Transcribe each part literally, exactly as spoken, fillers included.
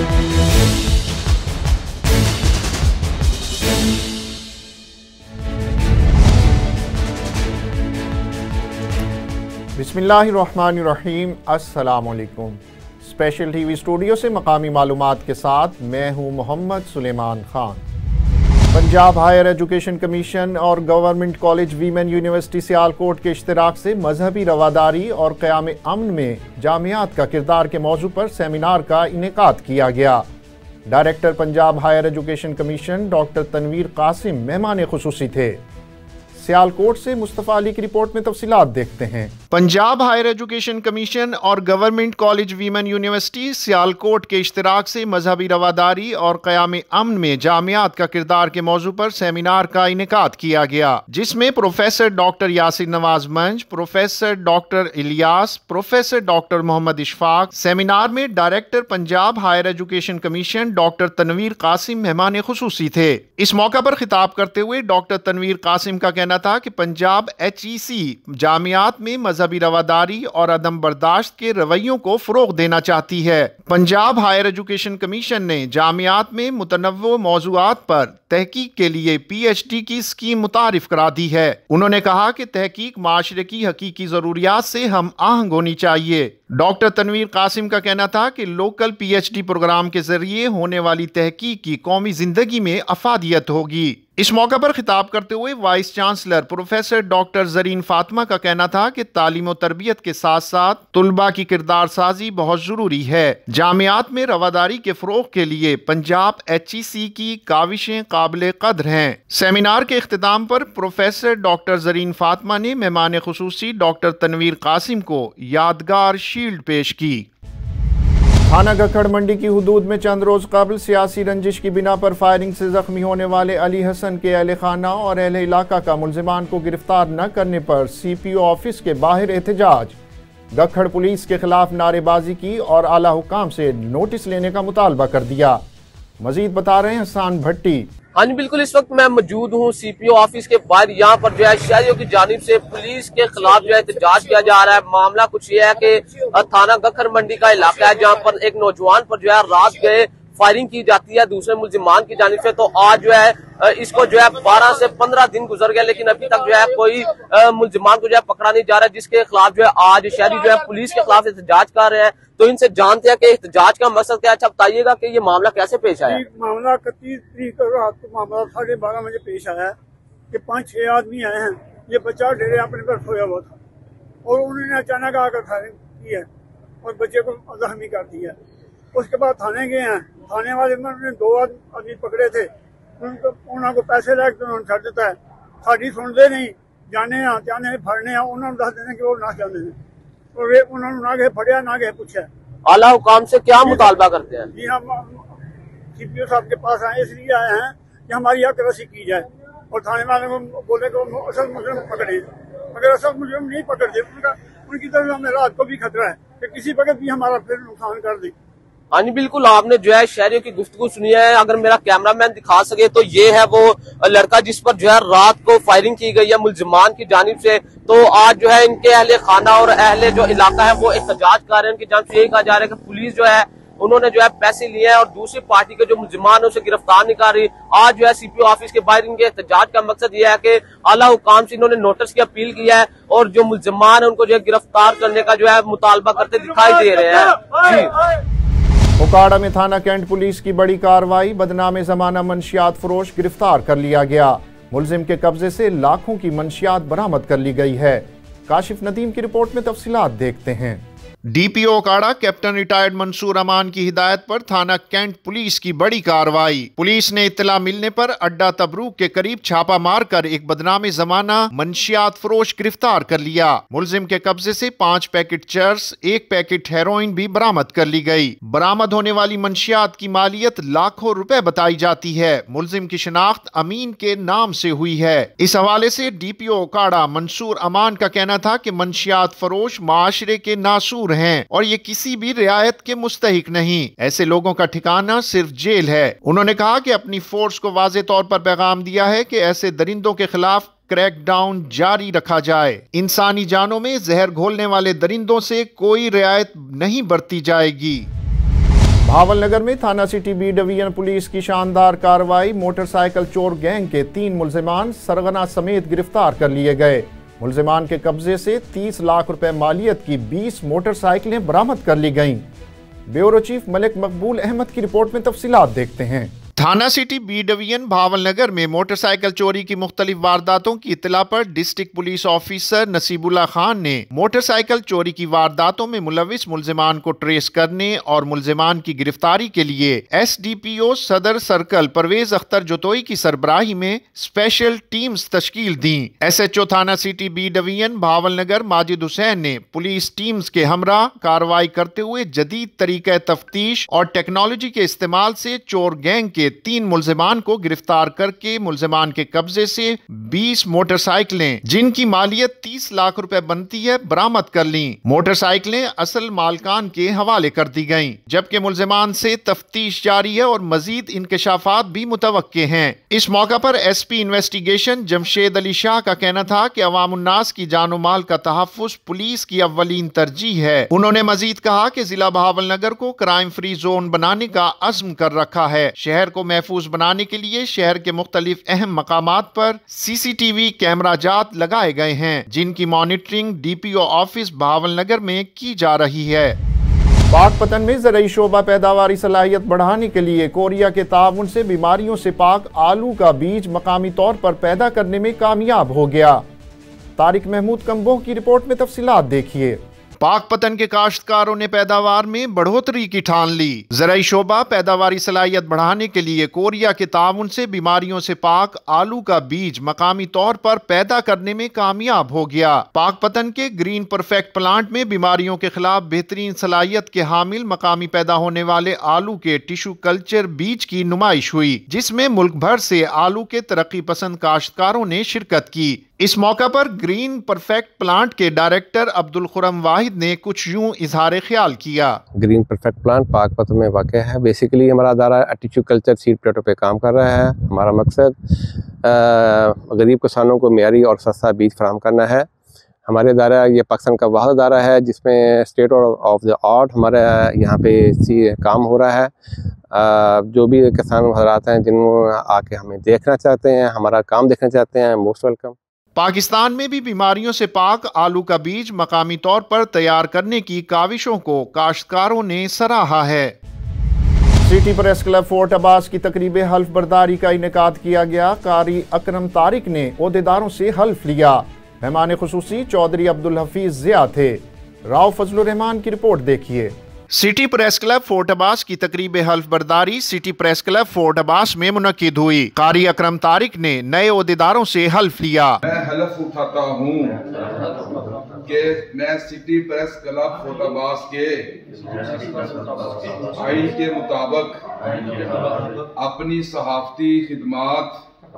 बिस्मिल्लाहिर्रहमानिर्रहीम, अस्सलाम वालेकुम। स्पेशल टीवी स्टूडियो से मकामी मालूमात के साथ मैं हूँ Mohammad Suleman Khan. Punjab higher education commission और government college women university Sialkot के इश्तिराक से मजहबी रवादारी और क़याम अमन में जामियात का किरदार के मौजू पर सेमिनार का इनेकाद किया गया। Director Punjab higher education commission doctor Tanveer Qasim मेहमान खुसूसी थे। सियालकोट से मुस्तफ़ा अली की रिपोर्ट में तफसीलात देखते हैं। पंजाब हायर एजुकेशन कमीशन और government college women university Sialkot के इश्तिराक से मजहबी रवादारी और क़याम अमन में जामियात का किरदार के मौजू पर सेमिनार का इनेकाद किया गया, जिसमें professor doctor Yasir Nawaz Manj, professor doctor Ilyas, professor doctor Mohammad Ishfaq. Seminar में director Punjab higher education commission doctor Tanveer Qasim मेहमान खुसूसी थे। इस मौका पर खिताब करते हुए डॉक्टर तनवीर कासिम का कहना था कि पंजाब एच ई सी जामियात में मजहबी रवादारी और अदम बर्दाश्त के रवैयों को फरोग देना चाहती है। पंजाब हायर एजुकेशन कमीशन ने जामियात में मुतनव्वो मौज़ूआत पर तहकीक के लिए पी एच डी की स्कीम मुतारिफ करा दी है। उन्होंने कहा कि तहकीक माशरे की हकीकी ज़रूरियात से हम आहंग होनी चाहिए। डॉक्टर तनवीर कासिम का कहना था कि local P H D program के जरिए होने वाली तहकीक की कौमी जिंदगी में अफादियत होगी। इस मौका पर खिताब करते हुए vice chancellor professor doctor Zareen Fatima का कहना था कि तालीम और तरबियत के साथ साथ तुलबा की किरदार साजी बहुत जरूरी है। जामियात में रवादारी के फरोग के लिए पंजाब एच ई सी की काविशें काबिल कद्र हैं। सेमिनार के इख्तिताम पर प्रोफेसर डॉक्टर जरीन फातिमा ने मेहमान खुसूसी डॉक्टर तनवीर कासिम को यादगार शील्ड पेश की। थाना गखड़ मंडी की हुदूद में चंद रोज कबल सियासी रंजिश की बिना पर फायरिंग से जख्मी होने वाले अली हसन के अहले खाना और अहले इलाका का मुलजिमान को गिरफ्तार न करने पर सी पी ओ ऑफिस के बाहर एहतजाज। गखड़ पुलिस के खिलाफ नारेबाजी की और आला हुकाम से नोटिस लेने का मुतालबा कर दिया। मजीद बता रहे हैं हसन भट्टी। हाँ जी बिल्कुल, इस वक्त मैं मौजूद हूँ सी पी ओ ऑफिस के बाहर। यहाँ पर जो है शहरियों की जानिब से पुलिस के खिलाफ जो है एहतजाज किया जा रहा है। मामला कुछ ये है कि थाना गखर मंडी का इलाका है, जहाँ पर एक नौजवान पर जो है रात गए फायरिंग की जाती है दूसरे मुलजिमान की जानिब से। तो आज जो है इसको जो है बारह से पंद्रह दिन गुजर गया, लेकिन अभी तक जो है कोई मुलजिमान को जो है पकड़ा नहीं जा रहा है, जिसके खिलाफ जो है आज शहरी जो है पुलिस के खिलाफ एहतजाज कर रहे हैं। तो इनसे जानते हैं कि एहतजाज का मकसद क्या है। अच्छा बताइएगा कि ये मामला कैसे पेश आया? मामला इकतीस तरीक को रात को मामला साढ़े बारह बजे पेश आया है कि पांच छह आदमी आए हैं। ये बच्चा डेरे अपने पर सोया हुआ था और उन्होंने अचानक आकर फायरिंग की है और बच्चे को जख्मी कर दिया। उसके बाद थाने गए हैं, थाने वाले उन्होंने दो आदमी पकड़े थे, उनको उन्होंने पैसे लेकर उन्होंने छड़ देता है। साड़ी सुनते नहीं, जाने जाने फड़ने उन्होंने दस देने कि वो ना जाने और वे उन्होंने ना गए फड़िया ना गए पूछा। आला हुकाम से क्या मुतालबा करते हैं? जी हम सी पी ओ साहब के पास आए, इसलिए आए हैं कि हमारी हक रसी की जाए और थाने वाले को बोले कि असल मुजरिम पकड़े। अगर असल मुजरिम नहीं पकड़ते उनका उनकी तरफ हमें रात को भी खतरा है कि किसी वक्त भी हमारा फिर नुकसान कर दे। हाँ जी बिल्कुल, आपने जो है शहरियों की गुफ्तगू सुनी है। अगर मेरा कैमरामैन दिखा सके तो ये है वो लड़का जिस पर जो है रात को फायरिंग की गई है मुलजिमान की जानिब से। तो आज जो है इनके अहले खाना और अहले जो इलाका है वो एहतजाज कर रहे हैं। उनकी जानिब से यही कहा जा रहा है कि पुलिस जो है उन्होंने जो है पैसे लिए हैं और दूसरी पार्टी के जो मुलजिमान है उसे गिरफ्तार नहीं कर रही। आज जो है सी पी ओ ऑफिस के बाहर इनके एहतजाज का मकसद ये है कि आला हुकाम से इन्होंने नोटिस की अपील किया है और जो मुलजिमान है उनको जो है गिरफ्तार करने का जो है मुतालबा करते दिखाई दे रहे हैं। जी उकाड़ा में थाना कैंट पुलिस की बड़ी कार्रवाई, बदनामे जमाना मंशियात फरोश गिरफ्तार कर लिया गया। मुलजिम के कब्जे से लाखों की मंशियात बरामद कर ली गई है। काशिफ नदीम की रिपोर्ट में तफसीलात देखते हैं। D P O Okara captain retired Mansoor Aman की हिदायत पर थाना कैंट पुलिस की बड़ी कार्रवाई। पुलिस ने इत्तला मिलने पर अड्डा तबरूक के करीब छापा मारकर एक बदनामे जमाना मंशियात फरोश गिरफ्तार कर लिया। मुलजिम के कब्जे से पाँच पैकेट चर्स, एक पैकेट हेरोइन भी बरामद कर ली गई। बरामद होने वाली मंशियात की मालियत लाखों रुपए बताई जाती है। मुलजिम की शिनाख्त अमीन के नाम से हुई है। इस हवाले से D P O Okara Mansoor Aman का कहना था कि मंशियात फरोश माशरे के नासूर हैं और ये किसी भी रियायत के मुस्तहिक नहीं। ऐसे लोगों का ठिकाना सिर्फ जेल है। उन्होंने कहा कि अपनी फोर्स को वाज़े तौर पर पैगाम दिया है कि ऐसे दरिंदों के खिलाफ क्रैकडाउन जारी रखा जाए। इंसानी जानों में जहर घोलने वाले दरिंदों से कोई रियायत नहीं बरती जाएगी। بھاول نگر میں تھانہ سٹی بی ڈویژن پولیس کی شاندار کارروائی، موٹر سائیکل چور گینگ کے تین ملزمان سرغنہ سمیت گرفتار کر لیے گئے۔ ملزمان کے قبضے سے تیس لاکھ روپے مالیت کی بیس موٹر سائیکلیں برآمد کر لی گئیں۔ بیورو چیف ملک مقبول احمد کی رپورٹ میں تفصیلات دیکھتے ہیں۔ تھانہ city B division Bahawalnagar میں موٹر سائیکل چوری کی مختلف وارداتوں کی اطلاع پر ڈسٹرکٹ پولیس آفیسر نصیب اللہ خان نے موٹر سائیکل چوری کی وارداتوں میں ملوث ملزمان کو ٹریس کرنے اور ملزمان کی گرفتاری کے لیے ایس ڈی پی او صدر سرکل پرویز اختر جوتوئی کی سربراہی میں اسپیشل ٹیمز تشکیل دیں۔ ایس ایچ او تھانہ city B division Bahawalnagar Majid Hussain نے پولیس ٹیمز کے ہمراہ کارروائی کرتے ہوئے جدید طریقہ تفتیش اور ٹیکنالوجی کے استعمال سے چور گینگ کے تین ملزمان کو گرفتار کر کے ملزمان کے قبضے سے بیس موٹر سائیکلیں جن کی مالیت تیس لاکھ روپے بنتی ہے برآمد کر لیں۔ موٹر سائیکلیں اصل مالکان کے حوالے کر دی گئیں، جبکہ ملزمان سے تفتیش جاری ہے اور مزید انکشافات بھی متوقع ہیں۔ اس موقع پر S P investigation Jamshed Ali Shah کا کہنا تھا کہ عوام الناس کی جان و مال کا تحفظ پولیس کی اولین ترجیح ہے۔ انہوں نے مزید کہا کہ ضلع بھاول نگر کو کرائم فری زون بنانے کا عزم کر رکھا ہے۔ شہر کو محفوظ بنانے کے لیے شہر کے مختلف اہم مقامات پر سی سی ٹی وی کیمرہ جات لگائے گئے ہیں، جن کی monitoring D P O office Bahawalnagar میں کی جا رہی ہے۔ پاک پتن میں زرعی شعبہ پیداواری صلاحیت بڑھانے کے لیے کوریا کے تعاون سے بیماریوں سے پاک آلو کا بیج مقامی طور پر پیدا کرنے میں کامیاب ہو گیا۔ طارق محمود کمبوہ کی رپورٹ میں تفصیلات دیکھیے۔ پاک پتن کے کاشتکاروں نے پیداوار میں بڑھوتری کی ٹھان لی۔ زرعی شعبہ پیداواری صلاحیت بڑھانے کے لیے کوریا کے تعاون سے بیماریوں سے پاک آلو کا بیج مقامی طور پر پیدا کرنے میں کامیاب ہو گیا۔ پاک پتن کے گرین پرفیکٹ پلانٹ میں بیماریوں کے خلاف بہترین صلاحیت کے حامل مقامی پیدا ہونے والے آلو کے ٹیشو کلچر بیج کی نمائش ہوئی، جس میں ملک بھر سے آلو کے ترقی پسند کاشتکاروں نے شرکت کی۔ اس موقع پر گرین پرفیکٹ پلانٹ کے ڈائریکٹر عبد الخرم واحد نے کچھ یوں اظہار خیال کیا۔ گرین پرفیکٹ پلانٹ پاک پتن میں واقع ہے۔ بیسیکلی ہمارا ادارہ ٹیشو کلچر سیڈ پلیٹوں پہ کام کر رہا ہے۔ ہمارا مقصد غریب کسانوں کو معیاری اور سستا بیج فراہم کرنا ہے۔ ہمارے ادارہ یہ پاکستان کا واحد ادارہ ہے جس میں اسٹیٹ آف دا آرٹ ہمارے یہاں پہ کام ہو رہا ہے۔ جو بھی کسان حضرات ہیں جن آ کے ہمیں دیکھنا چاہتے ہیں، ہمارا کام دیکھنا چاہتے ہیں، موسٹ ویلکم۔ پاکستان میں بھی بیماریوں سے پاک آلو کا بیج مقامی طور پر تیار کرنے کی کاوشوں کو کاشتکاروں نے سراہا ہے۔ City press club fort Abbas کی تقریب حلف برداری کا انعقاد کیا گیا۔ قاری اکرم طارق نے عہدیداروں سے حلف لیا۔ مہمان خصوصی چودھری عبدالحفیظ ضیاء تھے۔ راؤ فضل الرحمان کی رپورٹ دیکھیے۔ City press club fort Abbas کی تقریب حلف برداری city press club fort Abbas میں منعقد ہوئی۔ قاری اکرم طارق نے نئے عہدیداروں سے حلف لیا۔ میں حلف اٹھاتا ہوں کہ میں city press club fort Abbas کے آئین کے مطابق اپنی صحافتی خدمات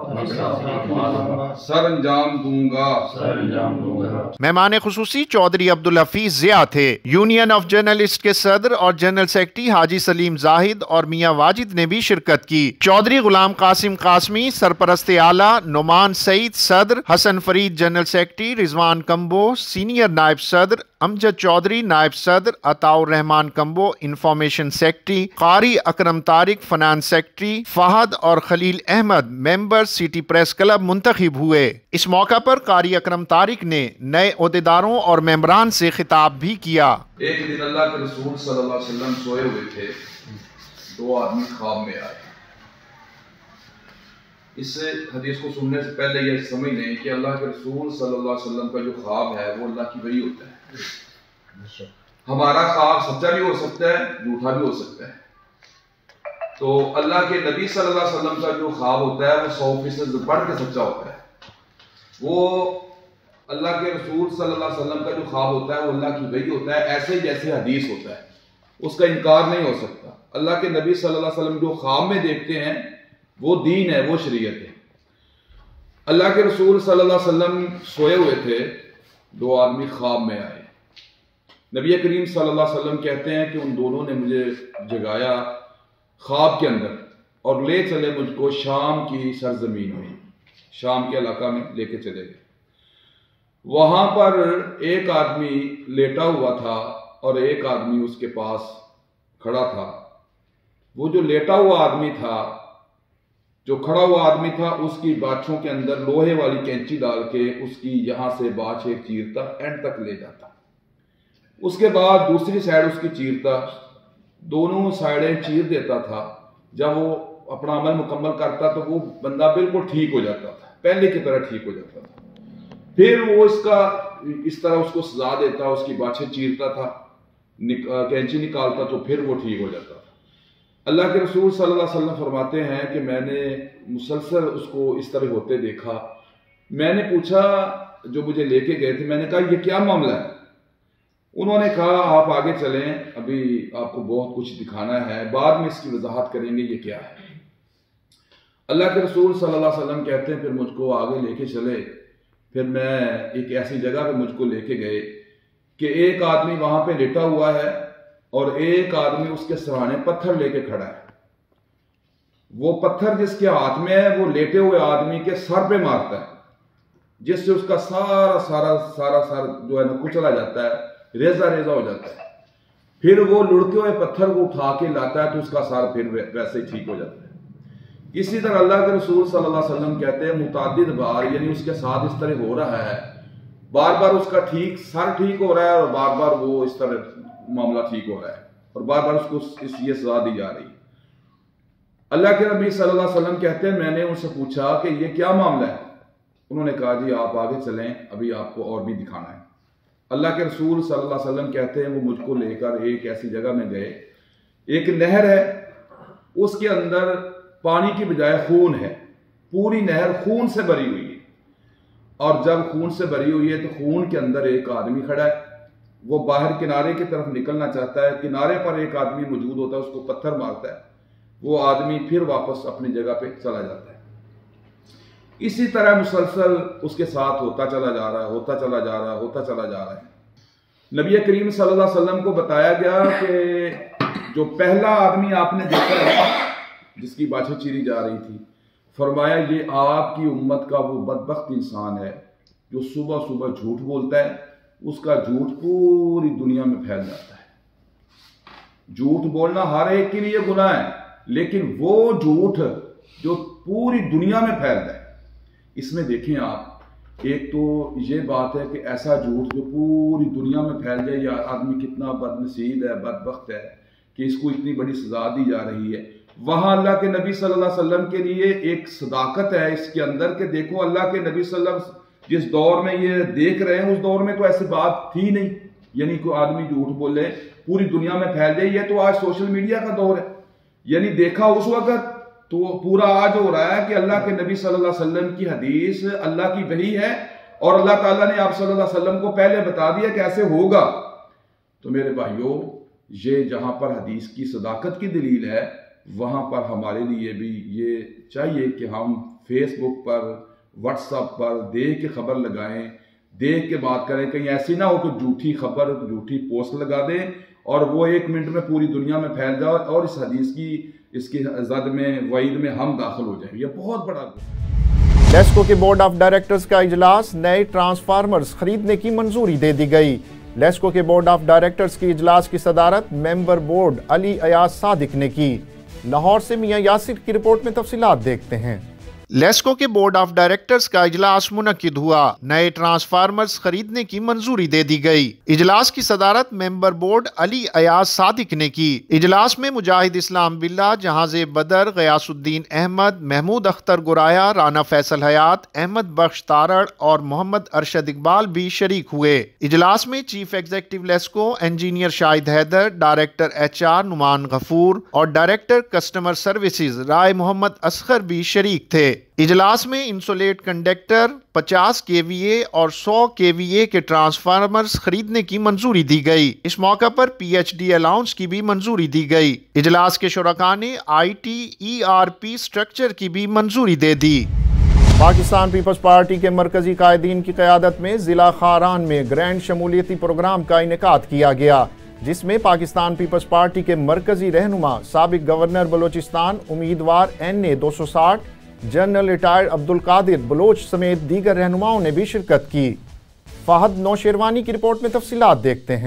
سر انجام دوں گا۔ مہمان خصوصی چودھری عبدالحفیظ ضیاء تھے۔ یونین آف جرنلسٹ کے صدر اور جنرل سیکرٹری حاجی سلیم زاہد اور میاں واجد نے بھی شرکت کی۔ چودھری غلام قاسم قاسمی سرپرست اعلیٰ، نعمان سعید صدر، Hassan Farid general secretary, Rizwan Kamboh senior نائب صدر، امجد چودھری نائب صدر، عطاء الرحمان کمبو انفارمیشن سیکرٹری، قاری اکرم طارق فنانس سیکرٹری، فہد اور Khalil Ahmad member city press club منتخب ہوئے۔ اس موقع پر قاری اکرم طارق نے نئے عہدیداروں اور ممبران سے خطاب بھی کیا۔ ایک دن اللہ کے رسول صلی اللہ علیہ وسلم سوئے ہوئے تھے، دو آدمی خواب میں آئے۔ اس حدیث کو سننے سے پہلے یہ سمجھ لیں کہ اللہ کے رسول صلی اللہ علیہ وسلم کا جو خواب ہے وہ اللہ کی وحی ہوتا ہے۔ ہمارا خواب سچا بھی ہو سکتا ہے، جھوٹا بھی ہو سکتا ہے۔ تو اللہ کے نبی صلی اللہ علیہ وسلم کا جو خواب ہوتا ہے وہ سو فیصد بڑھ کے سچا ہوتا ہے۔ وہ اللہ کے رسول صلی اللہ علیہ وسلم کا جو خواب ہوتا ہے وہ اللہ کی وحی ہوتا ہے، ایسے جیسے حدیث ہوتا ہے، اس کا انکار نہیں ہو سکتا۔ اللہ کے نبی صلی اللہ علیہ وسلم جو خواب میں دیکھتے ہیں وہ دین ہے، وہ شریعت ہے۔ اللہ کے رسول صلی اللہ علیہ وسلم سوئے ہوئے تھے، دو آدمی خواب میں آئے۔ نبی کریم صلی اللہ علیہ وسلم کہتے ہیں کہ ان دونوں نے مجھے جگایا خواب کے اندر اور لے چلے مجھ کو شام کی سرزمین میں، شام کے علاقہ میں لے کے چلے گئے۔ وہاں پر ایک آدمی لیٹا ہوا تھا اور ایک آدمی اس کے پاس کھڑا تھا۔ وہ جو لیٹا ہوا آدمی تھا، جو کھڑا ہوا آدمی تھا، اس کی باچھوں کے اندر لوہے والی کینچی ڈال کے اس کی یہاں سے باچھ ایک چیرتا، اینڈ تک لے جاتا، اس کے بعد دوسری سائڈ اس کی چیرتا، دونوں سائڈیں چیر دیتا تھا۔ جب وہ اپنا عمل مکمل کرتا تو وہ بندہ بالکل ٹھیک ہو جاتا تھا، پہلے کی طرح ٹھیک ہو جاتا تھا۔ پھر وہ اس کا اس طرح اس کو سزا دیتا، اس کی باچھیں چیرتا تھا، کینچی نکالتا تو پھر وہ ٹھیک ہو جاتا تھا۔ اللہ کے رسول صلی اللہ علیہ وسلم فرماتے ہیں کہ میں نے مسلسل اس کو اس طرح ہوتے دیکھا۔ میں نے پوچھا، جو مجھے لے کے گئے تھے، میں نے کہا یہ کیا معاملہ ہے؟ انہوں نے کہا آپ آگے چلیں، ابھی آپ کو بہت کچھ دکھانا ہے، بعد میں اس کی وضاحت کریں گے یہ کیا ہے۔ اللہ کے رسول صلی اللہ علیہ وسلم کہتے ہیں پھر مجھ کو آگے لے کے چلے، پھر میں ایک ایسی جگہ پہ مجھ کو لے کے گئے کہ ایک آدمی وہاں پہ لیٹا ہوا ہے اور ایک آدمی اس کے سرانے پتھر لے کے کھڑا ہے۔ وہ پتھر جس کے ہاتھ میں ہے وہ لیٹے ہوئے آدمی کے سر پہ مارتا ہے، جس سے اس کا سارا سارا سارا سر جو ہے نا کچلا جاتا ہے، ریزہ ریزہ ہو جاتا ہے۔ پھر وہ لڑکے ہوئے پتھر کو اٹھا کے لاتا ہے تو اس کا سر پھر ویسے ہی ٹھیک ہو جاتا ہے۔ اسی طرح اللہ کے رسول صلی اللہ علیہ وسلم کہتے ہیں متعدد بار، یعنی اس کے ساتھ اس طرح ہو رہا ہے، بار بار اس کا ٹھیک سر ٹھیک ہو رہا ہے اور بار بار وہ اس طرح معاملہ ٹھیک ہو رہا ہے اور بار بار اس کو اس یہ سزا دی جا رہی ہے۔ اللہ کے نبی صلی اللہ علیہ وسلم کہتے ہیں میں نے ان سے پوچھا کہ یہ کیا معاملہ ہے؟ انہوں نے کہا جی آپ آگے چلیں، ابھی آپ کو اور بھی دکھانا ہے۔ اللہ کے رسول صلی اللہ علیہ وسلم کہتے ہیں وہ مجھ کو لے کر ایک ایسی جگہ میں گئے، ایک نہر ہے، اس کے اندر پانی کی بجائے خون ہے، پوری نہر خون سے بھری ہوئی ہے، اور جب خون سے بھری ہوئی ہے تو خون کے اندر ایک آدمی کھڑا ہے، وہ باہر کنارے کی طرف نکلنا چاہتا ہے، کنارے پر ایک آدمی موجود ہوتا ہے، اس کو پتھر مارتا ہے، وہ آدمی پھر واپس اپنی جگہ پہ چلا جاتا ہے۔ اسی طرح مسلسل اس کے ساتھ ہوتا چلا جا رہا ہے، ہوتا چلا جا رہا ہے، ہوتا چلا جا رہا ہے۔ نبی کریم صلی اللہ علیہ وسلم کو بتایا گیا کہ جو پہلا آدمی آپ نے دیکھا ہے جس کی باچھیں چیری جا رہی تھی، فرمایا یہ آپ کی امت کا وہ بدبخت انسان ہے جو صبح صبح جھوٹ بولتا ہے، اس کا جھوٹ پوری دنیا میں پھیل جاتا ہے۔ جھوٹ بولنا ہر ایک کے لیے گناہ ہے، لیکن وہ جھوٹ جو پوری دنیا میں پھیل جائے، اس میں دیکھیں آپ، ایک تو یہ بات ہے کہ ایسا جھوٹ جو پوری دنیا میں پھیل جائے، یہ آدمی کتنا بد نصیب ہے، بدبخت ہے کہ اس کو اتنی بڑی سزا دی جا رہی ہے۔ وہاں اللہ کے نبی صلی اللہ علیہ وسلم کے لیے ایک صداقت ہے اس کے اندر کہ دیکھو اللہ کے نبی صلی اللہ علیہ وسلم جس دور میں یہ دیکھ رہے ہیں اس دور میں تو ایسی بات تھی نہیں، یعنی کوئی آدمی جھوٹ بولے پوری دنیا میں پھیل جائے۔ یہ تو آج سوشل میڈیا کا دور ہے، یعنی دیکھا اس وقت تو پورا آج ہو رہا ہے کہ اللہ کے نبی صلی اللہ علیہ وسلم کی حدیث اللہ کی وحی ہے اور اللہ تعالیٰ نے آپ صلی اللہ علیہ وسلم کو پہلے بتا دیا کہ ایسے ہوگا۔ تو میرے بھائیوں، یہ جہاں پر حدیث کی صداقت کی دلیل ہے، وہاں پر ہمارے لیے بھی یہ چاہیے کہ ہم فیس بک پر، واٹس ایپ پر دیکھ کے خبر لگائیں، دیکھ کے بات کریں، کہیں ایسی نہ ہو کہ جھوٹی خبر، جھوٹی پوسٹ لگا دیں اور وہ ایک منٹ میں پوری دنیا میں پھیل جائے اور اس حدیث کی اس کی زد میں وعید میں ہم داخل ہو جائیں۔ یہ بہت بڑا لیسکو کے بورڈ آف ڈائریکٹرز کا اجلاس، نئے ٹرانسفارمرز خریدنے کی منظوری دے دی گئی۔ لیسکو کے بورڈ آف ڈائریکٹرز کی اجلاس کی صدارت ممبر بورڈ علی ایاز صادق نے کی۔ لاہور سے میاں یاسر کی رپورٹ میں تفصیلات دیکھتے ہیں۔ لیسکو کے بورڈ آف ڈائریکٹرز کا اجلاس منعقد ہوا، نئے ٹرانسفارمرز خریدنے کی منظوری دے دی گئی۔ اجلاس کی صدارت ممبر بورڈ علی ایاز صادق نے کی۔ اجلاس میں مجاہد اسلام باللہ، جہانزیب بدر، غیاث الدین احمد، محمود اختر گرایا، رانا فیصل حیات، احمد بخش تارڑ اور محمد ارشد اقبال بھی شریک ہوئے۔ اجلاس میں chief executive LESCO engineer Shahid Haider, director H R Noman Ghafoor اور director customer services Rai Muhammad Asghar بھی شریک تھے۔ اجلاس میں انسولیٹ کنڈکٹر پچاس کے وی اے اور سو کے وی اے کے ٹرانسفارمرز خریدنے کی منظوری دی گئی۔ اس موقع پر پی ایچ ڈی الاؤنس کی بھی منظوری دی گئی۔ اجلاس کے شرکاء نے I T E R P structure کی بھی منظوری دے دی۔ پاکستان پیپلز پارٹی کے مرکزی قائدین کی قیادت میں ضلع خاران میں گرینڈ شمولیتی پروگرام کا انعقاد کیا گیا، جس میں پاکستان پیپلز پارٹی کے مرکزی رہنما سابق گورنر بلوچستان امیدوار این اے دو سو ساٹھ جنرل ریٹائرڈ عبدالقادر بلوچ سمیت دیگر رہنماؤں نے بھی شرکت کی۔ فہد نوشیروانی کی رپورٹ میں تفصیلات دیکھتے ہیں۔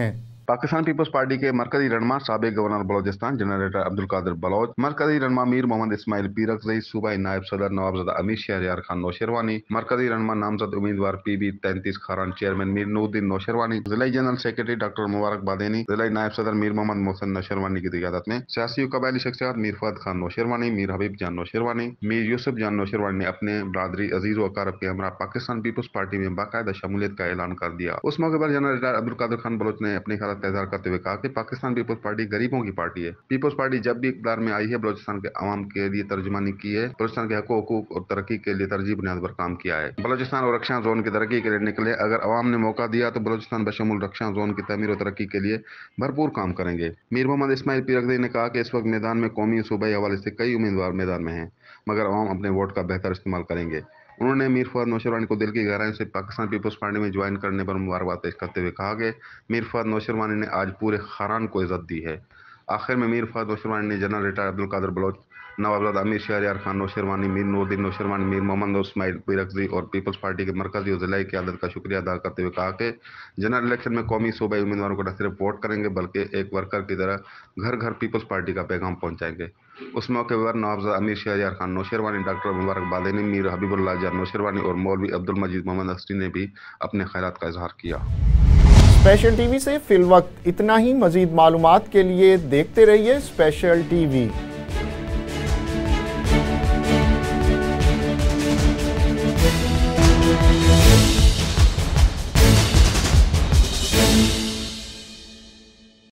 पाकिस्तान पीपल्स पार्टी के मरकजी रहनुमा साबिक गवर्नर बलोचिस्तान जनरल अब्दुल कादिर बलोच, मरकजी रहनुमा मीर मोहम्मद इस्माइल पीरकज़ई, सूबाई नायब सदर नवाबजादा अमीर शहरयार खान नौशेरवानी, मरकजी रहनुमा नामजद उम्मीदवार पी बी तैंतीस खारान चेयरमैन मीर नूरुद्दीन नौशेरवानी, जिला general secretary doctor Mubarak Badeni, जिला नायब सदर मीर मोहम्मद मोहसिन नौशेरवानी की क़ियादत में सियासी और कबायली शख्सियात मीर फहद खान नौशेरवानी, मीर हबीब जान नौशेरवानी, मीर यूसुफ जान नौशेरवानी ने अपने बरादरी अजीज व अकारब के हमरा पाकिस्तान पीपल्स पार्टी में बाकायदा शमूलियत का ऐलान कर दिया। उस मौके पर जनरल अब्दुल कादिर खान बलोच ने अपनी हालत का इज़हार करते हुए कहा कि पाकिस्तान पीपल्स पार्टी गरीबों की पार्टी है। पीपल्स पार्टी जब भी इक़्तिदार में आई है बलोचिस्तान के अवाम के लिए तर्जुमानी की है, बलोचिस्तान के हकूक़ और तरक्की के लिए तरजीह बुनियाद पर काम किया है। बलोचिस्तान और रक्षा जोन की तरक्की के लिए निकले, अगर अवाम ने मौका दिया तो बलोचिस्तान बशमूल रक्षा जोन की तमीर और तरक्की के लिए भरपूर काम करेंगे। मीर मोहम्मद इस्माइल पीरकज़ई ने कहा कि इस वक्त मैदान में कौमी सूबाई हवाले से कई उम्मीदवार मैदान में हैं, मगर अवाम अपने वोट का बेहतर इस्तेमाल करेंगे। उन्होंने मीर फहद नौशेरवानी को दिल की गहराई से पाकिस्तान पीपल्स पार्टी में ज्वाइन करने पर मुबारकबाद पेश करते हुए कहा कि मीर फहद नौशेरवानी ने आज पूरे खारान को इज़्ज़त दी है। आखिर में मीर फहद नौशेरवानी ने जनरल रिटायर अब्दुल कादिर बलोच, नवाबजादा अमीर शहरयार खान नौशेरवानी, मीर नूरुद्दीन नौशेरवानी, मीर मोहम्मद इस्माइल पीरकज़ई और पीपल्स पार्टी के मरकजी और ज़िलाई क़यादत का शुक्रिया अदा करते हुए कहा कि जनरल इलेक्शन में कौमी सूबाई उम्मीदवारों को न सिर्फ वोट करेंगे बल्कि एक वर्कर की तरह घर घर पीपल्स पार्टी का पैगाम पहुँचाएंगे। उस मौके पर नवाबजादा अमीर शहरयार खान नौशेरवानी, डॉक्टर मुबारक बादेनी, मीर हबीबुल्लाह जान नौशेरवानी और मौलवी अब्दुल मजीद मोहम्मद अस्टी ने भी अपने ख्यालात का इजहार किया। स्पेशल टीवी से फिल वक्त इतना ही। मजीद मालूमात के लिए देखते रहिए स्पेशल टीवी।